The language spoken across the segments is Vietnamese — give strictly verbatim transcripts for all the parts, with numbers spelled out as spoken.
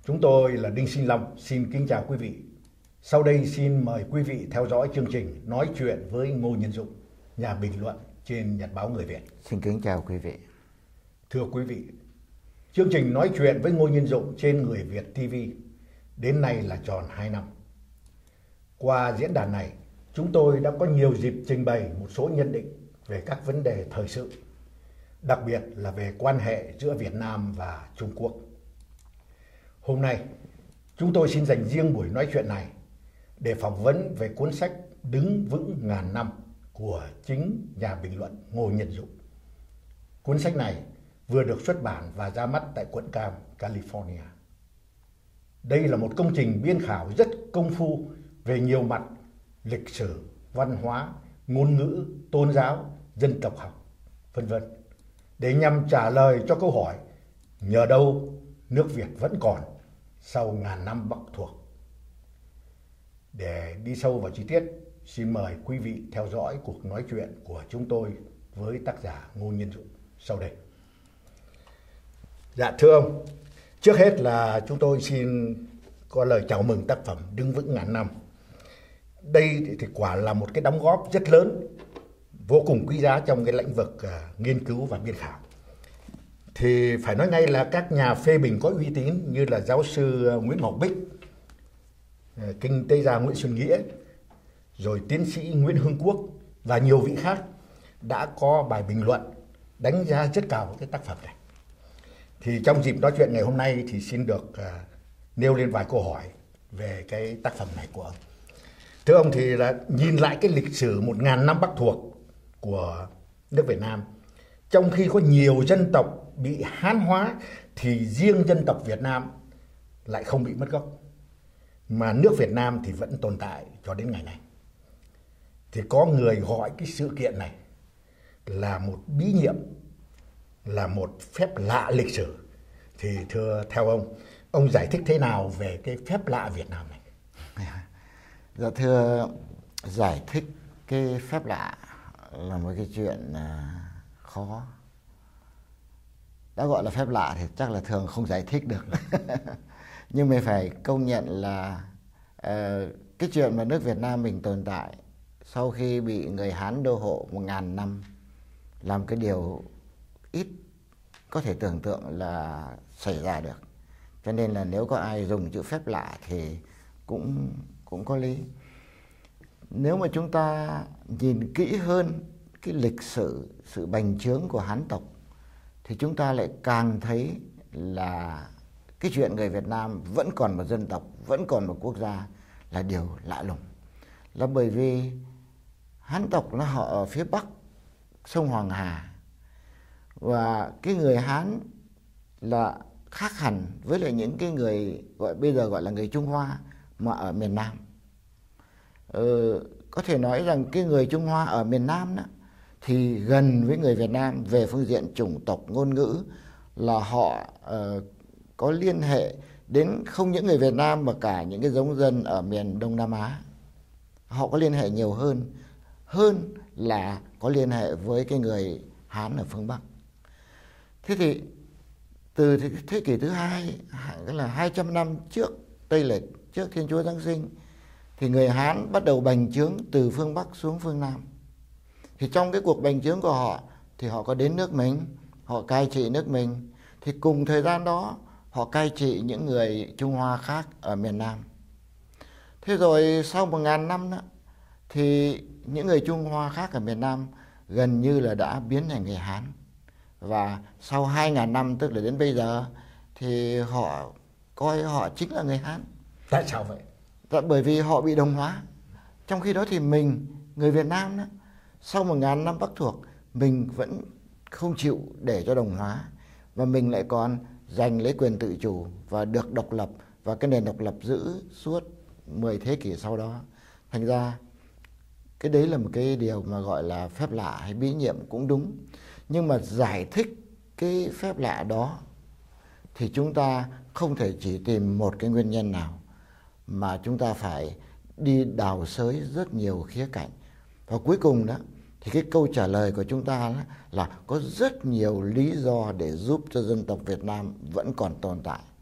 Chúng tôi là Đinh Sinh Long, xin kính chào quý vị. Sau đây xin mời quý vị theo dõi chương trình Nói chuyện với Ngô Nhân Dụng, nhà bình luận trên Nhật báo Người Việt. Xin kính chào quý vị. Thưa quý vị, chương trình Nói chuyện với Ngô Nhân Dụng trên Người Việt ti vi đến nay là tròn hai năm. Qua diễn đàn này, chúng tôi đã có nhiều dịp trình bày một số nhận định về các vấn đề thời sự, đặc biệt là về quan hệ giữa Việt Nam và Trung Quốc. Hôm nay, chúng tôi xin dành riêng buổi nói chuyện này để phỏng vấn về cuốn sách Đứng vững ngàn năm của chính nhà bình luận Ngô Nhân Dụng. Cuốn sách này vừa được xuất bản và ra mắt tại quận Cam, California. Đây là một công trình biên khảo rất công phu về nhiều mặt lịch sử, văn hóa, ngôn ngữ, tôn giáo, dân tộc học, vân vân, để nhằm trả lời cho câu hỏi nhờ đâu nước Việt vẫn còn sau ngàn năm Bắc thuộc. Để đi sâu vào chi tiết, xin mời quý vị theo dõi cuộc nói chuyện của chúng tôi với tác giả Ngô Nhân Dụng sau đây. Dạ thưa ông, trước hết là chúng tôi xin có lời chào mừng tác phẩm Đứng vững ngàn năm. Đây thì quả là một cái đóng góp rất lớn, vô cùng quý giá trong cái lĩnh vực uh, nghiên cứu và biên khảo. Thì phải nói ngay là các nhà phê bình có uy tín như là giáo sư Nguyễn Ngọc Bích, kinh tế gia Nguyễn Xuân Nghĩa, rồi tiến sĩ Nguyễn Hưng Quốc và nhiều vị khác đã có bài bình luận đánh giá rất cao cái tác phẩm này. Thì trong dịp nói chuyện ngày hôm nay thì xin được uh, nêu lên vài câu hỏi về cái tác phẩm này của ông. Thưa ông, thì là nhìn lại cái lịch sử một ngàn năm Bắc thuộc của nước Việt Nam, trong khi có nhiều dân tộc bị Hán hóa thì riêng dân tộc Việt Nam lại không bị mất gốc, mà nước Việt Nam thì vẫn tồn tại cho đến ngày này. Thì có người gọi cái sự kiện này là một bí nhiệm, là một phép lạ lịch sử. Thì thưa theo ông, ông giải thích thế nào về cái phép lạ Việt Nam này? Dạ thưa, giải thích cái phép lạ là một cái chuyện khó. Đã gọi là phép lạ thì chắc là thường không giải thích được. Nhưng mình phải công nhận là uh, cái chuyện mà nước Việt Nam mình tồn tại sau khi bị người Hán đô hộ một ngàn năm làm cái điều ít có thể tưởng tượng là xảy ra được. Cho nên là nếu có ai dùng chữ phép lạ thì cũng, cũng có lý. Nếu mà chúng ta nhìn kỹ hơn cái lịch sử, sự bành trướng của Hán tộc, thì chúng ta lại càng thấy là cái chuyện người Việt Nam vẫn còn một dân tộc, vẫn còn một quốc gia là điều lạ lùng. Là bởi vì Hán tộc nó họ ở phía Bắc sông Hoàng Hà, và cái người Hán là khác hẳn với lại những cái người gọi bây giờ gọi là người Trung Hoa mà ở miền Nam. Ờ, có thể nói rằng cái người Trung Hoa ở miền Nam đó thì gần với người Việt Nam về phương diện chủng tộc, ngôn ngữ, là họ uh, có liên hệ đến không những người Việt Nam mà cả những cái giống dân ở miền Đông Nam Á. Họ có liên hệ nhiều hơn hơn là có liên hệ với cái người Hán ở phương Bắc. Thế thì từ thế kỷ thứ hai, tức là hai trăm năm trước Tây Lịch, trước Thiên Chúa Giáng sinh, thì người Hán bắt đầu bành trướng từ phương Bắc xuống phương Nam. Thì trong cái cuộc bành trướng của họ thì họ có đến nước mình, họ cai trị nước mình. Thì cùng thời gian đó họ cai trị những người Trung Hoa khác ở miền Nam. Thế rồi sau một ngàn năm đó, thì những người Trung Hoa khác ở miền Nam gần như là đã biến thành người Hán. Và sau hai ngàn năm, tức là đến bây giờ, thì họ coi họ chính là người Hán. Tại sao vậy? Tại bởi vì họ bị đồng hóa. Trong khi đó thì mình, người Việt Nam đó, sau một ngàn năm Bắc thuộc, mình vẫn không chịu để cho đồng hóa, và mình lại còn giành lấy quyền tự chủ và được độc lập, và cái nền độc lập giữ suốt mười thế kỷ sau đó. Thành ra cái đấy là một cái điều mà gọi là phép lạ hay bí nhiệm cũng đúng. Nhưng mà giải thích cái phép lạ đó thì chúng ta không thể chỉ tìm một cái nguyên nhân nào, mà chúng ta phải đi đào xới rất nhiều khía cạnh. Và cuối cùng đó thì cái câu trả lời của chúng ta là có rất nhiều lý do để giúp cho dân tộc Việt Nam vẫn còn tồn tại.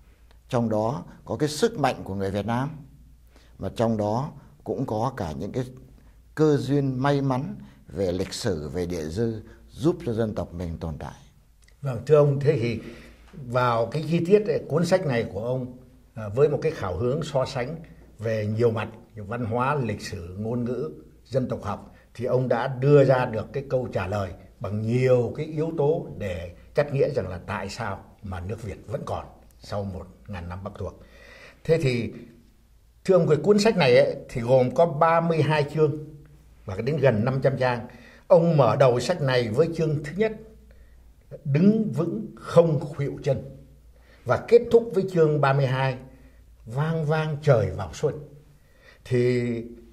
trong đó có cái sức mạnh của người Việt Nam, mà trong đó cũng có cả những cái cơ duyên may mắn về lịch sử, về địa dư giúp cho dân tộc mình tồn tại. Vâng, thưa ông, thế thì vào cái chi tiết ấy, cuốn sách này của ông à, với một cái khảo hướng so sánh về nhiều mặt, văn hóa, lịch sử, ngôn ngữ, dân tộc học, thì ông đã đưa ra được cái câu trả lời bằng nhiều cái yếu tố để cắt nghĩa rằng là tại sao mà nước Việt vẫn còn sau một ngàn năm Bắc thuộc. Thế thì thưa ông, cái cuốn sách này ấy, thì gồm có ba mươi hai chương và đến gần năm trăm trang. Ông mở đầu sách này với chương thứ nhất, đứng vững không khuỵu chân, và kết thúc với chương ba mươi hai, vang vang trời vào xuân. Thì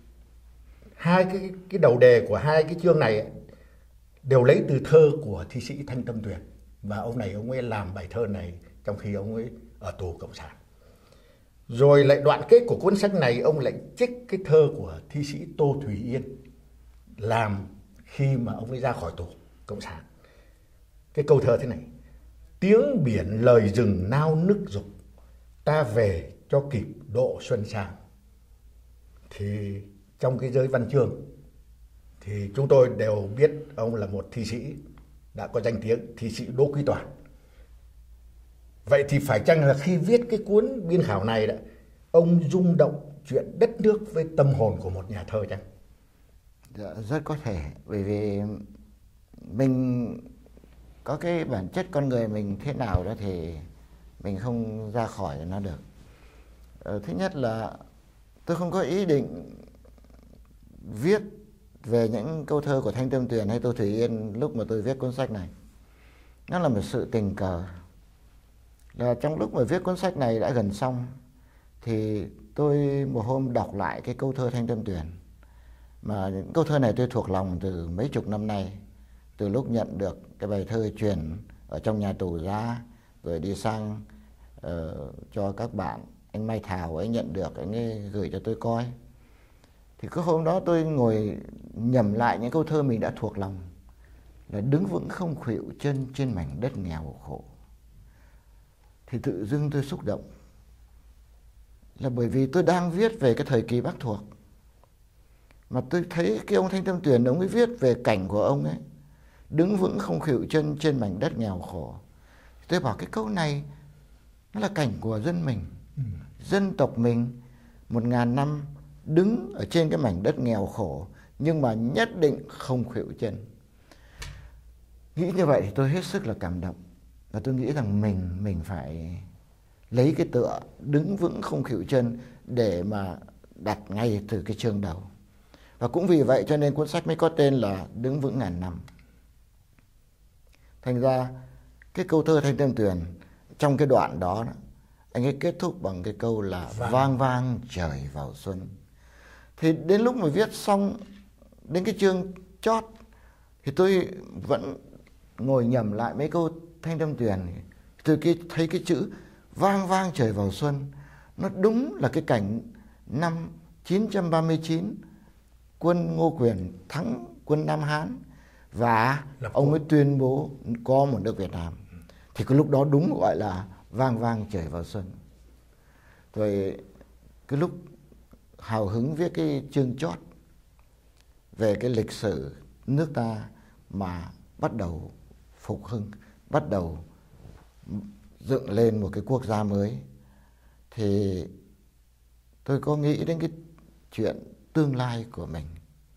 hai cái cái đầu đề của hai cái chương này đều lấy từ thơ của thi sĩ Thanh Tâm Tuyền, và ông này ông ấy làm bài thơ này trong khi ông ấy ở tù cộng sản. Rồi lại đoạn kết của cuốn sách này ông lại trích cái thơ của thi sĩ Tô Thủy Yên làm khi mà ông ấy ra khỏi tù cộng sản. Cái câu thơ thế này: tiếng biển lời rừng nao nức dục, ta về cho kịp độ xuân sang. Thì trong cái giới văn chương thì chúng tôi đều biết ông là một thi sĩ đã có danh tiếng, thi sĩ Đỗ Quý Toàn. Vậy thì phải chăng là khi viết cái cuốn biên khảo này đã, ông rung động chuyện đất nước với tâm hồn của một nhà thơ chăng? Dạ, rất có thể, bởi vì mình có cái bản chất con người mình thế nào đó thì mình không ra khỏi nó được. Ờ, thứ nhất là tôi không có ý định viết về những câu thơ của Thanh Tâm Tuyền hay Tô Thủy Yên lúc mà tôi viết cuốn sách này. Nó là một sự tình cờ. Là trong lúc mà viết cuốn sách này đã gần xong, thì tôi một hôm đọc lại cái câu thơ Thanh Tâm Tuyền. Mà những câu thơ này tôi thuộc lòng từ mấy chục năm nay, từ lúc nhận được cái bài thơ truyền ở trong nhà tù ra, rồi đi sang uh, cho các bạn. Anh Mai Thảo ấy nhận được, anh ấy gửi cho tôi coi. Thì cái hôm đó tôi ngồi nhẩm lại những câu thơ mình đã thuộc lòng, là đứng vững không khuỵu chân trên mảnh đất nghèo khổ. Thì tự dưng tôi xúc động, là bởi vì tôi đang viết về cái thời kỳ Bắc thuộc, mà tôi thấy cái ông Thanh Tâm Tuyền ông ấy viết về cảnh của ông ấy, đứng vững không khuỵu chân trên mảnh đất nghèo khổ. Tôi bảo cái câu này nó là cảnh của dân mình, ừ. dân tộc mình một ngàn năm đứng ở trên cái mảnh đất nghèo khổ, nhưng mà nhất định không khuỵu chân. Nghĩ như vậy thì tôi hết sức là cảm động, và tôi nghĩ rằng mình mình phải lấy cái tựa đứng vững không khuỵu chân để mà đặt ngay từ cái chương đầu. Và cũng vì vậy cho nên cuốn sách mới có tên là Đứng Vững Ngàn Năm. Thành ra cái câu thơ Thanh Tâm Tuyền trong cái đoạn đó, anh ấy kết thúc bằng cái câu là vang vang, vang trời vào xuân. Thì đến lúc mà viết xong đến cái chương chót thì tôi vẫn ngồi nhẩm lại mấy câu Thanh Tâm Tuyền. Từ khi thấy cái chữ vang vang trời vào xuân, nó đúng là cái cảnh năm chín trăm ba mươi chín quân Ngô Quyền thắng quân Nam Hán và ông ấy tuyên bố có một nước Việt Nam. Thì cái lúc đó đúng gọi là vang vang trời vào xuân. Rồi cái lúc hào hứng viết cái chương chót về cái lịch sử nước ta mà bắt đầu phục hưng, bắt đầu dựng lên một cái quốc gia mới, thì tôi có nghĩ đến cái chuyện tương lai của mình,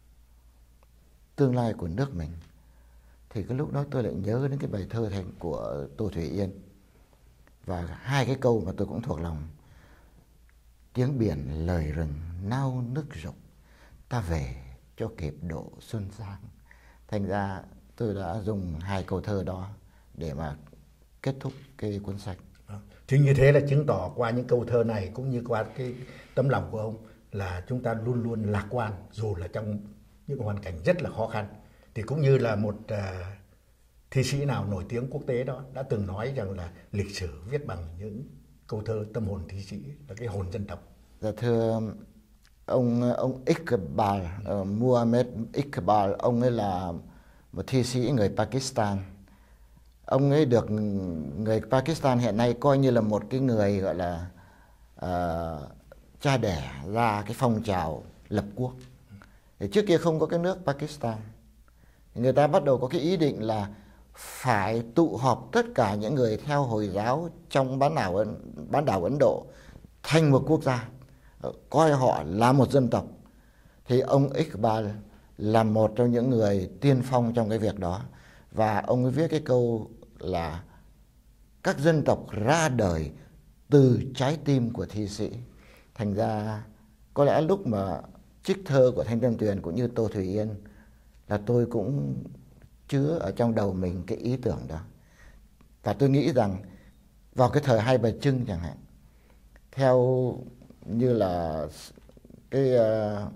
tương lai của nước mình. Thì cái lúc đó tôi lại nhớ đến cái bài thơ thành của Tô Thủy Yên, và hai cái câu mà tôi cũng thuộc lòng: tiếng biển lời rừng nao nức dục, ta về cho kịp độ xuân sang. Thành ra tôi đã dùng hai câu thơ đó để mà kết thúc cái cuốn sách. Thì như thế là chứng tỏ qua những câu thơ này cũng như qua cái tấm lòng của ông là chúng ta luôn luôn lạc quan, dù là trong những hoàn cảnh rất là khó khăn. Thì cũng như là một uh, thi sĩ nào nổi tiếng quốc tế đó đã từng nói rằng là lịch sử viết bằng những câu thơ tâm hồn thi sĩ, là cái hồn dân tộc. Dạ thưa ông ông Iqbal, uh, Muhammad Iqbal, ông ấy là một thi sĩ người Pakistan. ông ấy được người Pakistan hiện nay coi như là một cái người gọi là uh, cha đẻ ra cái phong trào lập quốc. Thì trước kia không có cái nước Pakistan, người ta bắt đầu có cái ý định là phải tụ họp tất cả những người theo Hồi giáo trong bán đảo bán đảo Ấn Độ thành một quốc gia, coi họ là một dân tộc. Thì ông Iqbal là một trong những người tiên phong trong cái việc đó, và ông ấy viết cái câu là các dân tộc ra đời từ trái tim của thi sĩ. Thành ra có lẽ lúc mà trích thơ của Thanh Tâm Tuyền cũng như Tô Thủy Yên là tôi cũng chứa ở trong đầu mình cái ý tưởng đó. Và tôi nghĩ rằng vào cái thời Hai Bà Trưng chẳng hạn, theo như là cái uh,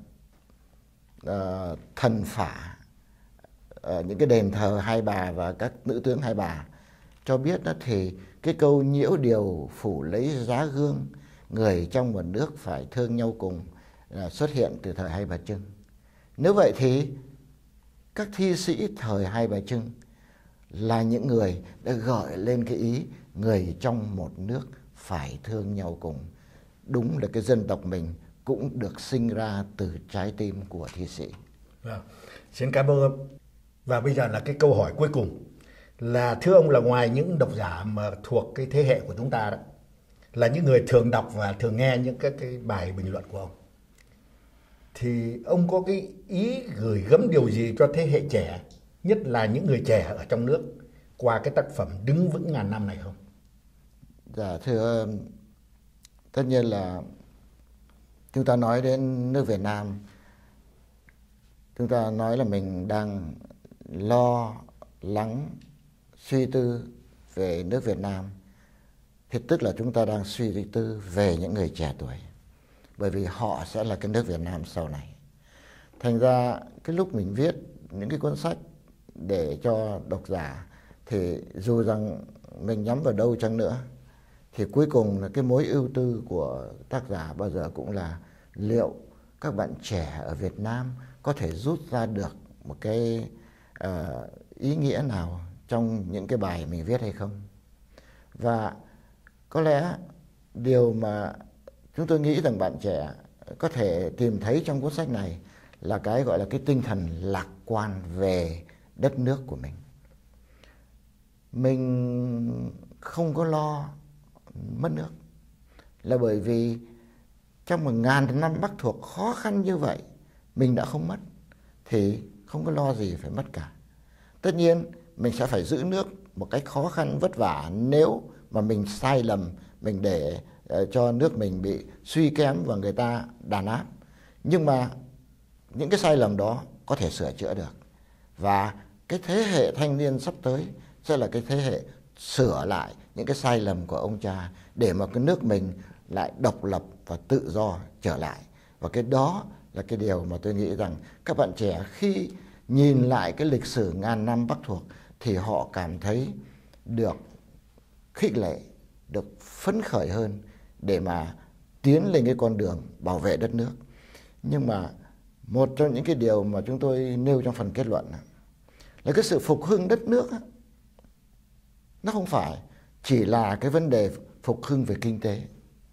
uh, thần phả ở những cái đền thờ Hai Bà và các nữ tướng Hai Bà cho biết đó, thì cái câu nhiễu điều phủ lấy giá gương, người trong một nước phải thương nhau cùng là xuất hiện từ thời Hai Bà Trưng. Nếu vậy thì các thi sĩ thời Hai Bà Trưng là những người đã gợi lên cái ý người trong một nước phải thương nhau cùng. Đúng là cái dân tộc mình cũng được sinh ra từ trái tim của thi sĩ. Vâng, xin cảm ơn. Và bây giờ là cái câu hỏi cuối cùng là, thưa ông, là ngoài những độc giả mà thuộc cái thế hệ của chúng ta đó, là những người thường đọc và thường nghe những các cái bài bình luận của ông, thì ông có cái ý gửi gắm điều gì cho thế hệ trẻ, nhất là những người trẻ ở trong nước, qua cái tác phẩm Đứng Vững Ngàn Năm này không? Dạ thưa, tất nhiên là chúng ta nói đến nước Việt Nam, chúng ta nói là mình đang lo lắng, suy tư về nước Việt Nam, thì tức là chúng ta đang suy tư về những người trẻ tuổi, bởi vì họ sẽ là cái nước Việt Nam sau này. Thành ra cái lúc mình viết những cái cuốn sách để cho độc giả, thì dù rằng mình nhắm vào đâu chăng nữa, thì cuối cùng là cái mối ưu tư của tác giả bao giờ cũng là liệu các bạn trẻ ở Việt Nam có thể rút ra được một cái uh, ý nghĩa nào trong những cái bài mình viết hay không. Và có lẽ điều mà chúng tôi nghĩ rằng bạn trẻ có thể tìm thấy trong cuốn sách này là cái gọi là cái tinh thần lạc quan về đất nước của mình. Mình không có lo mất nước, là bởi vì trong một ngàn năm Bắc thuộc khó khăn như vậy, mình đã không mất, thì không có lo gì phải mất cả. Tất nhiên mình sẽ phải giữ nước một cách khó khăn vất vả nếu mà mình sai lầm, mình để uh, cho nước mình bị suy kém và người ta đàn áp. Nhưng mà những cái sai lầm đó có thể sửa chữa được. Và cái thế hệ thanh niên sắp tới sẽ là cái thế hệ sửa lại những cái sai lầm của ông cha, để mà cái nước mình lại độc lập và tự do trở lại. Và cái đó là cái điều mà tôi nghĩ rằng các bạn trẻ khi nhìn lại cái lịch sử ngàn năm Bắc thuộc thì họ cảm thấy được khích lệ, được phấn khởi hơn để mà tiến lên cái con đường bảo vệ đất nước. Nhưng mà một trong những cái điều mà chúng tôi nêu trong phần kết luận là cái sự phục hưng đất nước, nó không phải chỉ là cái vấn đề phục hưng về kinh tế,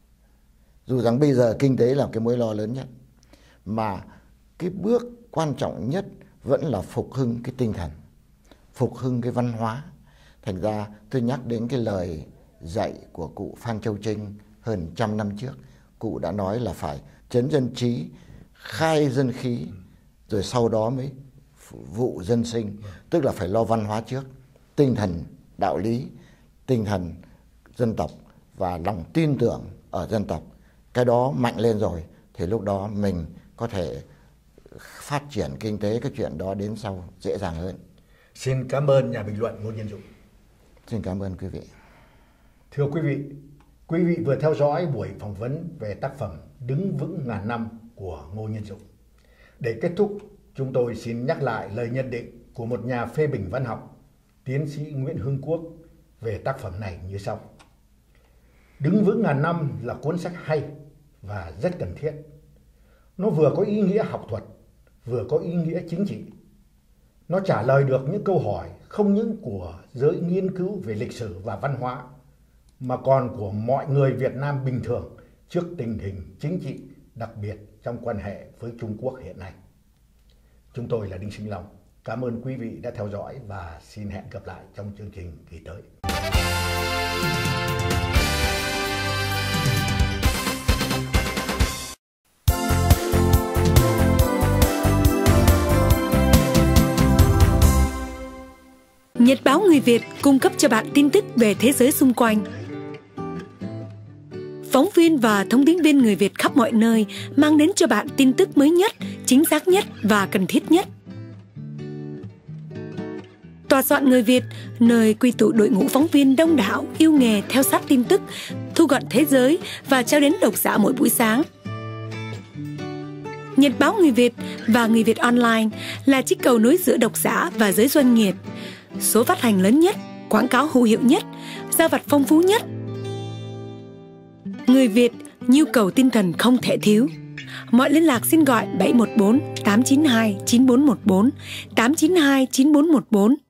dù rằng bây giờ kinh tế là cái mối lo lớn nhất, mà cái bước quan trọng nhất vẫn là phục hưng cái tinh thần, phục hưng cái văn hóa. Thành ra tôi nhắc đến cái lời dạy của cụ Phan Châu Trinh hơn trăm năm trước. Cụ đã nói là phải trấn dân trí, khai dân khí, rồi sau đó mới vụ dân sinh. Tức là phải lo văn hóa trước, tinh thần đạo lý, tinh thần dân tộc và lòng tin tưởng ở dân tộc. Cái đó mạnh lên rồi thì lúc đó mình có thể phát triển kinh tế, cái chuyện đó đến sau dễ dàng hơn. Xin cảm ơn nhà bình luận Ngô Nhân Dũng. Xin cảm ơn quý vị. Thưa quý vị, quý vị vừa theo dõi buổi phỏng vấn về tác phẩm Đứng Vững Ngàn Năm của Ngô Nhân Dũng. Để kết thúc, chúng tôi xin nhắc lại lời nhận định của một nhà phê bình văn học, tiến sĩ Nguyễn Hưng Quốc về tác phẩm này như sau. Đứng Vững Ngàn Năm là cuốn sách hay và rất cần thiết. Nó vừa có ý nghĩa học thuật, vừa có ý nghĩa chính trị. Nó trả lời được những câu hỏi không những của giới nghiên cứu về lịch sử và văn hóa, mà còn của mọi người Việt Nam bình thường trước tình hình chính trị đặc biệt trong quan hệ với Trung Quốc hiện nay. Chúng tôi là Đinh Sinh Long. Cảm ơn quý vị đã theo dõi và xin hẹn gặp lại trong chương trình kỳ tới. Nhật báo Người Việt cung cấp cho bạn tin tức về thế giới xung quanh. Phóng viên và thông tín viên người Việt khắp mọi nơi mang đến cho bạn tin tức mới nhất, chính xác nhất và cần thiết nhất. Tòa soạn Người Việt, nơi quy tụ đội ngũ phóng viên đông đảo, yêu nghề theo sát tin tức, thu gọn thế giới và trao đến độc giả mỗi buổi sáng. Nhật báo Người Việt và Người Việt Online là chiếc cầu nối giữa độc giả và giới doanh nghiệp. Số phát hành lớn nhất, quảng cáo hữu hiệu nhất, giao vặt phong phú nhất. Người Việt, nhu cầu tinh thần không thể thiếu. Mọi liên lạc xin gọi bảy một bốn tám chín hai chín bốn một bốn, tám chín hai chín bốn một bốn.